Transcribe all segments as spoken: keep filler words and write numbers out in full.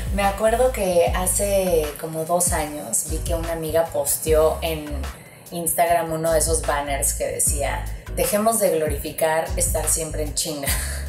Me acuerdo que hace como dos años vi que una amiga posteó en Instagram uno de esos banners que decía: dejemos de glorificar estar siempre en chinga.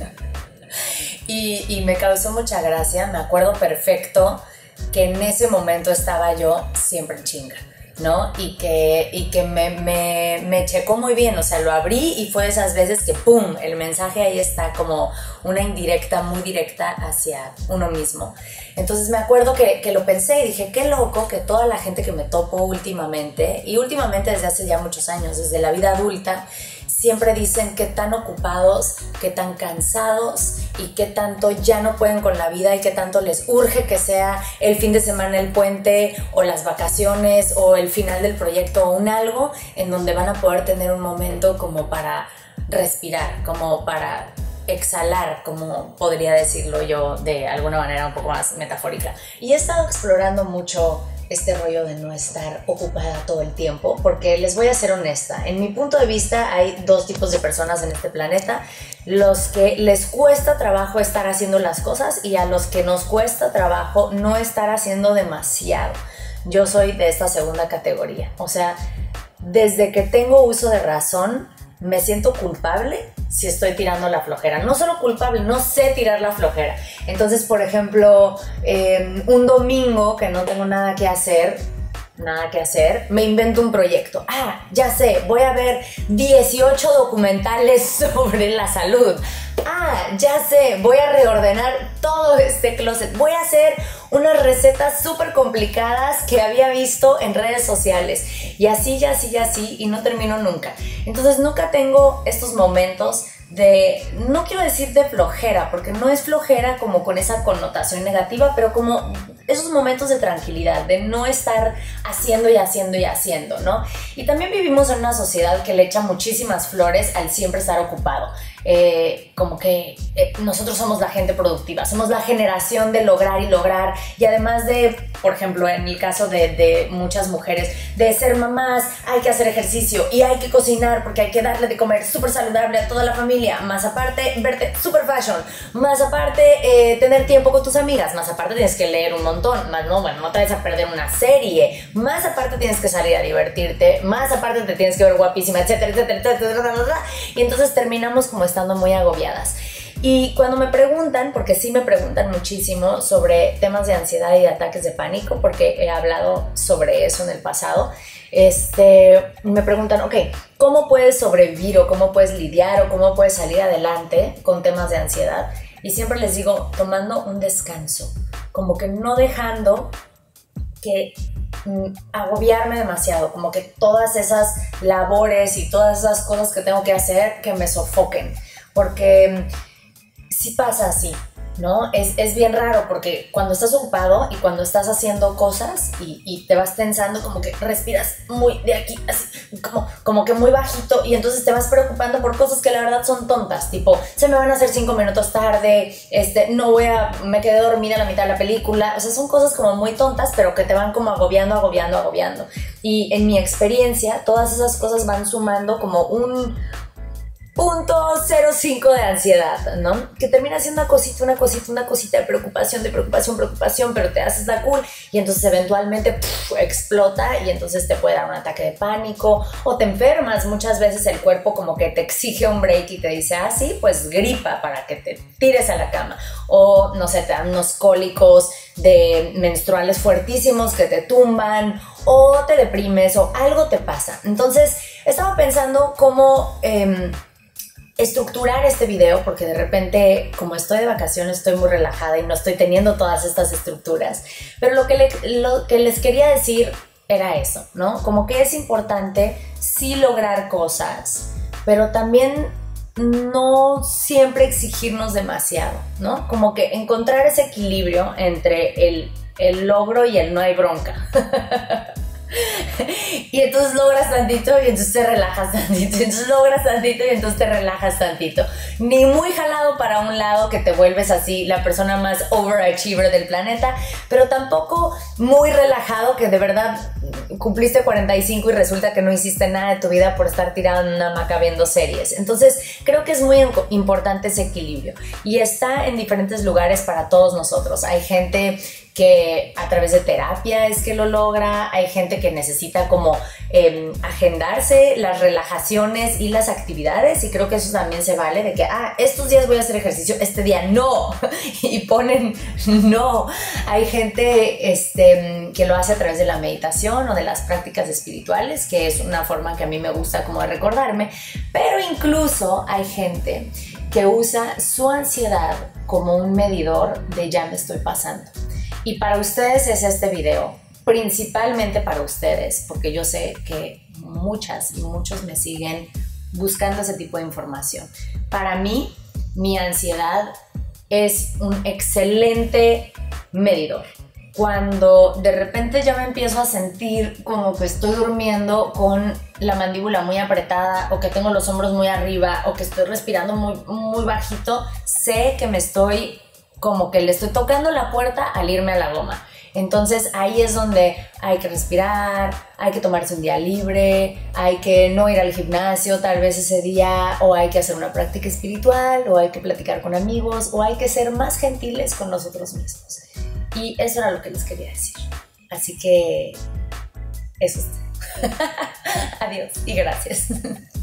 y, y me causó mucha gracia. Me acuerdo perfecto que en ese momento estaba yo siempre en chinga, ¿no? Y que, y que me, me, me checó muy bien, o sea, lo abrí y fue de esas veces que ¡pum! El mensaje ahí está como una indirecta, muy directa hacia uno mismo. Entonces me acuerdo que, que lo pensé y dije, qué loco que toda la gente que me topo últimamente, y últimamente desde hace ya muchos años, desde la vida adulta, siempre dicen qué tan ocupados, qué tan cansados y qué tanto ya no pueden con la vida y qué tanto les urge que sea el fin de semana, el puente o las vacaciones o el final del proyecto o un algo en donde van a poder tener un momento como para respirar, como para exhalar, como podría decirlo yo de alguna manera un poco más metafórica. Y he estado explorando mucho este rollo de no estar ocupada todo el tiempo, porque les voy a ser honesta, en mi punto de vista hay dos tipos de personas en este planeta: los que les cuesta trabajo estar haciendo las cosas y a los que nos cuesta trabajo no estar haciendo demasiado. Yo soy de esta segunda categoría, o sea, desde que tengo uso de razón me siento culpable si estoy tirando la flojera. No solo culpable, no sé tirar la flojera. Entonces, por ejemplo, eh, un domingo que no tengo nada que hacer, nada que hacer, me invento un proyecto. Ah, ya sé, voy a ver dieciocho documentales sobre la salud. Ah, ya sé, voy a reordenar todo este closet. Voy a hacer unas recetas súper complicadas que había visto en redes sociales. Y así, y así, y así, y no termino nunca. Entonces nunca tengo estos momentos de, no quiero decir de flojera, porque no es flojera como con esa connotación negativa, pero como esos momentos de tranquilidad, de no estar haciendo y haciendo y haciendo, ¿no? Y también vivimos en una sociedad que le echa muchísimas flores al siempre estar ocupado. Eh, como que eh, nosotros somos la gente productiva, somos la generación de lograr y lograr, y además de, por ejemplo, en el caso de, de muchas mujeres, de ser mamás, hay que hacer ejercicio y hay que cocinar porque hay que darle de comer súper saludable a toda la familia, más aparte verte súper fashion, más aparte eh, tener tiempo con tus amigas, más aparte tienes que leer un montón, más no, bueno, no te vayas a perder una serie, más aparte tienes que salir a divertirte, más aparte te tienes que ver guapísima, etcétera, etcétera, etcétera, etcétera, y entonces terminamos como estando muy agobiadas. Y cuando me preguntan, porque sí me preguntan muchísimo sobre temas de ansiedad y de ataques de pánico, porque he hablado sobre eso en el pasado, este, me preguntan, ok, ¿cómo puedes sobrevivir o cómo puedes lidiar o cómo puedes salir adelante con temas de ansiedad? Y siempre les digo, tomando un descanso, como que no dejando que mm, agobiarme demasiado, como que todas esas labores y todas esas cosas que tengo que hacer que me sofoquen, porque sí pasa así, ¿no? Es, es bien raro porque cuando estás ocupado y cuando estás haciendo cosas y, y te vas tensando, como que respiras muy de aquí, así, como, como que muy bajito, y entonces te vas preocupando por cosas que la verdad son tontas, tipo, se me van a hacer cinco minutos tarde, este, no voy a, me quedé dormida a la mitad de la película, o sea, son cosas como muy tontas, pero que te van como agobiando, agobiando, agobiando. Y en mi experiencia, todas esas cosas van sumando como un punto cero cinco de ansiedad, ¿no? Que termina siendo una cosita, una cosita, una cosita de preocupación, de preocupación, preocupación, pero te haces la cool y entonces eventualmente pff, explota y entonces te puede dar un ataque de pánico o te enfermas. Muchas veces el cuerpo como que te exige un break y te dice, ah, sí, pues gripa para que te tires a la cama, o no sé, te dan unos cólicos de menstruales fuertísimos que te tumban, o te deprimes o algo te pasa. Entonces estaba pensando cómo eh, estructurar este video, porque de repente, como estoy de vacaciones, estoy muy relajada y no estoy teniendo todas estas estructuras, pero lo que, le, lo que les quería decir era eso, ¿no? Como que es importante sí lograr cosas, pero también no siempre exigirnos demasiado, ¿no? Como que encontrar ese equilibrio entre el, el logro y el no hay bronca. Y entonces logras tantito y entonces te relajas tantito, y entonces logras tantito y entonces te relajas tantito. Ni muy jalado para un lado que te vuelves así la persona más overachiever del planeta, pero tampoco muy relajado que de verdad cumpliste cuarenta y cinco y resulta que no hiciste nada de tu vida por estar tirado en una hamaca viendo series. Entonces creo que es muy importante ese equilibrio y está en diferentes lugares para todos nosotros. Hay gente que a través de terapia es que lo logra, hay gente que necesita como eh, agendarse las relajaciones y las actividades, y creo que eso también se vale, de que, ah, estos días voy a hacer ejercicio, este día no, y ponen no. Hay gente este, que lo hace a través de la meditación o de las prácticas espirituales, que es una forma que a mí me gusta como de recordarme, pero incluso hay gente que usa su ansiedad como un medidor de ya me estoy pasando. Y para ustedes es este video, principalmente para ustedes, porque yo sé que muchas y muchos me siguen buscando ese tipo de información. Para mí, mi ansiedad es un excelente medidor. Cuando de repente ya me empiezo a sentir como que estoy durmiendo con la mandíbula muy apretada, o que tengo los hombros muy arriba, o que estoy respirando muy, muy bajito, sé que me estoy como que le estoy tocando la puerta al irme a la goma. Entonces ahí es donde hay que respirar, hay que tomarse un día libre, hay que no ir al gimnasio tal vez ese día, o hay que hacer una práctica espiritual, o hay que platicar con amigos, o hay que ser más gentiles con nosotros mismos. Y eso era lo que les quería decir. Así que eso es. Adiós y gracias.